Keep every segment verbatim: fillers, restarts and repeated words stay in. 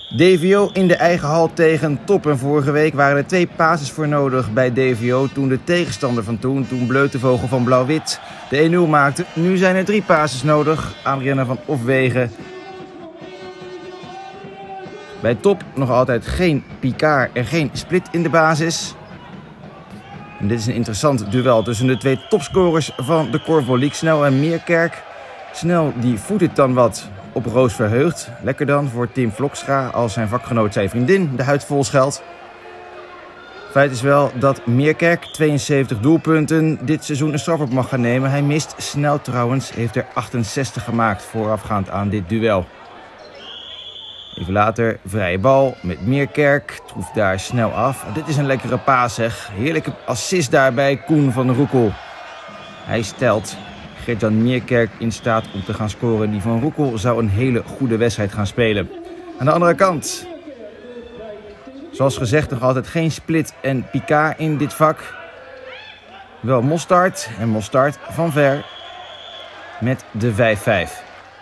D V O in de eigen hal tegen Top. En vorige week waren er twee passes voor nodig bij D V O. Toen de tegenstander van toen, toen Bleutevogel van Blauw-Wit, de een nul maakte. Nu zijn er drie passes nodig. Adriana van Ofwegen. Bij Top nog altijd geen Picard en geen Split in de basis. En dit is een interessant duel tussen de twee topscorers van de Korfbal League. Snel en Meerkerk. Snel die voedt het dan wat op Roos Verheugd. Lekker dan voor Tim Vlokstra als zijn vakgenoot zijn vriendin de huid vol scheldt. Feit is wel dat Meerkerk tweeënzeventig doelpunten dit seizoen een straf op mag gaan nemen. Hij mist snel trouwens, heeft er achtenzestig gemaakt voorafgaand aan dit duel. Even later, vrije bal met Meerkerk. Troeft daar snel af. Dit is een lekkere paas zeg. Heerlijke assist daarbij Koen van Roekel. Hij stelt Gert-Jan Meerkerk in staat om te gaan scoren. Die van Roekel zou een hele goede wedstrijd gaan spelen. Aan de andere kant, zoals gezegd, nog altijd geen Split en Picard in dit vak. Wel Mostard en Mostard van ver met de vijf vijf.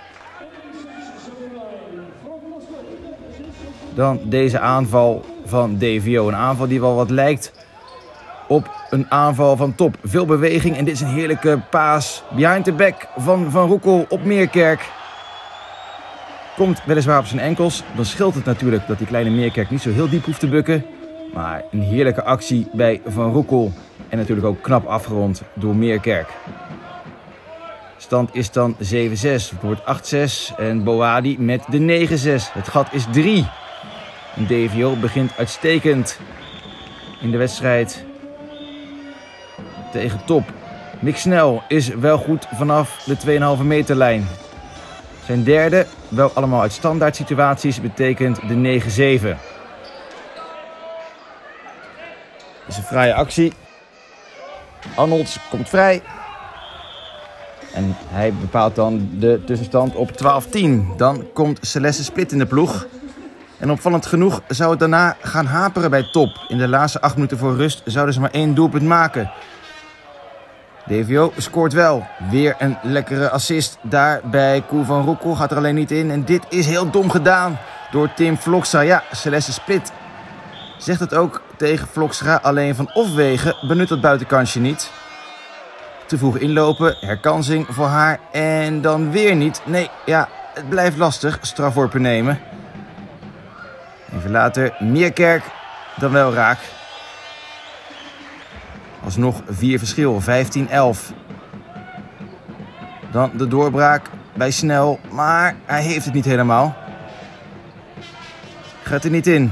Dan deze aanval van D V O. Een aanval die wel wat lijkt op een aanval van Top. Veel beweging en dit is een heerlijke paas behind the back van Van Roekel op Meerkerk. Komt weliswaar op zijn enkels. Dan scheelt het natuurlijk dat die kleine Meerkerk niet zo heel diep hoeft te bukken. Maar een heerlijke actie bij Van Roekel. En natuurlijk ook knap afgerond door Meerkerk. Stand is dan zeven zes. Het wordt acht zes. En Boadi met de negen zes. Het gat is drie. En D V O begint uitstekend in de wedstrijd tegen Top. Mick Snel is wel goed vanaf de twee komma vijf meter lijn. Zijn derde, wel allemaal uit standaard situaties, betekent de negen zeven. Dat is een fraaie actie. Arnolds komt vrij. En hij bepaalt dan de tussenstand op twaalf tien. Dan komt Celeste Split in de ploeg. En opvallend genoeg zou het daarna gaan haperen bij Top. In de laatste acht minuten voor rust zouden ze maar één doelpunt maken. D V O scoort wel. Weer een lekkere assist daar bij Koen van Roekel. Gaat er alleen niet in. En dit is heel dom gedaan door Tim Vlokstra. Ja, Celeste Split zegt het ook tegen Vlokstra. Alleen Van Ofwegen benut dat buitenkansje niet. Te vroeg inlopen. Herkansing voor haar. En dan weer niet. Nee, ja, het blijft lastig. Strafworpen nemen. Even later, Meerkerk dan wel raak. Alsnog vier verschil, vijftien elf. Dan de doorbraak bij Snel, maar hij heeft het niet helemaal. Gaat er niet in.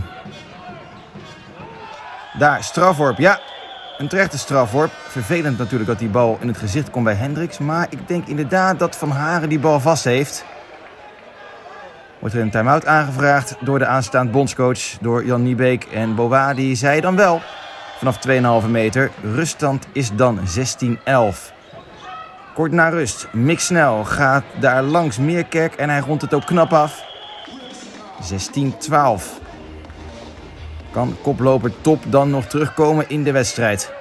Daar, strafworp, ja. Een terechte strafworp. Vervelend natuurlijk dat die bal in het gezicht komt bij Hendricks. Maar ik denk inderdaad dat Van Haren die bal vast heeft. Wordt er een time-out aangevraagd door de aanstaand bondscoach, door Jan Niebeek. En Boadi zei dan wel vanaf twee komma vijf meter. Ruststand is dan zestien elf. Kort na rust, Mick Snel gaat daar langs Meerkerk en hij rondt het ook knap af. zestien twaalf. Kan koploper Top dan nog terugkomen in de wedstrijd.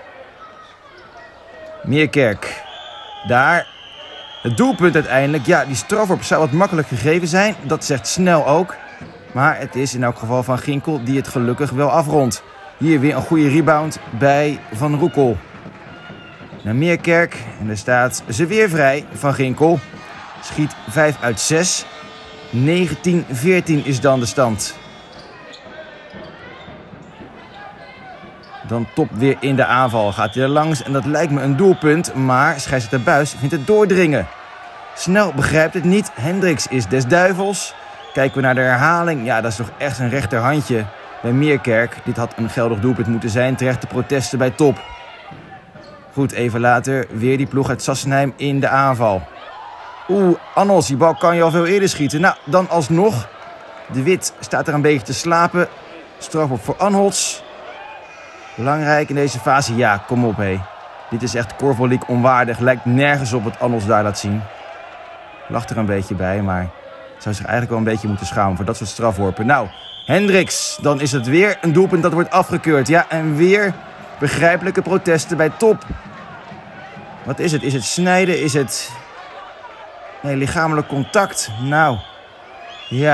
Meerkerk, daar. Het doelpunt uiteindelijk, ja, die strafworp zou wat makkelijk gegeven zijn. Dat zegt Snel ook. Maar het is in elk geval Van Ginkel die het gelukkig wel afrondt. Hier weer een goede rebound bij Van Roekel. Naar Meerkerk. En daar staat ze weer vrij. Van Ginkel schiet vijf uit zes. negentien veertien is dan de stand. Dan Top weer in de aanval. Gaat hij er langs en dat lijkt me een doelpunt. Maar scheidsrechter Buis vindt het doordringen. Snel begrijpt het niet. Hendricks is des duivels. Kijken we naar de herhaling. Ja, dat is toch echt een rechterhandje bij Meerkerk. Dit had een geldig doelpunt moeten zijn. Terechte protesten bij Top. Goed, even later weer die ploeg uit Sassenheim in de aanval. Oeh, Annels, die bal kan je al veel eerder schieten. Nou, dan alsnog. De Wit staat er een beetje te slapen. Strafworp voor Anholz. Belangrijk in deze fase. Ja, kom op hé. Dit is echt Korfbal League onwaardig. Lijkt nergens op wat Anholz daar laat zien. Lacht er een beetje bij, maar zou zich eigenlijk wel een beetje moeten schamen voor dat soort strafworpen. Nou, Hendricks. Dan is het weer een doelpunt dat wordt afgekeurd. Ja, en weer begrijpelijke protesten bij Top. Wat is het? Is het snijden? Is het... Nee, lichamelijk contact. Nou, ja.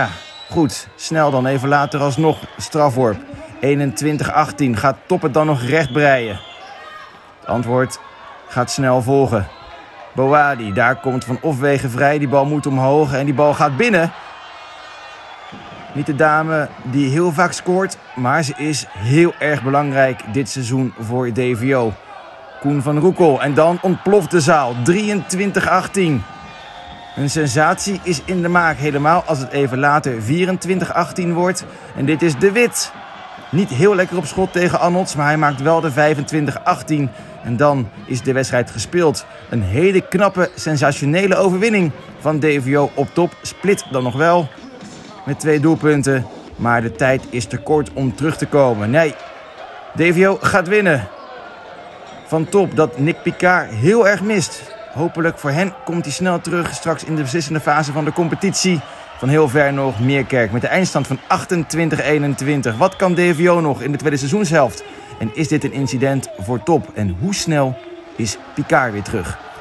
Goed, snel dan even later alsnog strafworp. eenentwintig achttien. Gaat Top het dan nog recht breien? Het antwoord gaat snel volgen. Boadi, daar komt Van Ofwegen vrij. Die bal moet omhoog en die bal gaat binnen. Niet de dame die heel vaak scoort, maar ze is heel erg belangrijk dit seizoen voor D V O. Koen van Roekel en dan ontploft de zaal. drieëntwintig achttien. Een sensatie is in de maak, helemaal als het even later vierentwintig achttien wordt. En dit is De Wit. Niet heel lekker op schot tegen Arnolds, maar hij maakt wel de vijfentwintig achttien. En dan is de wedstrijd gespeeld. Een hele knappe, sensationele overwinning van D V O op Top. Split dan nog wel met twee doelpunten. Maar de tijd is te kort om terug te komen. Nee, D V O gaat winnen van Top dat Nick Picard heel erg mist. Hopelijk voor hen komt hij snel terug straks in de beslissende fase van de competitie. Van heel ver nog Meerkerk met de eindstand van achtentwintig eenentwintig. Wat kan D V O nog in de tweede seizoenshelft? En is dit een incident voor Top? En hoe snel is Picard weer terug?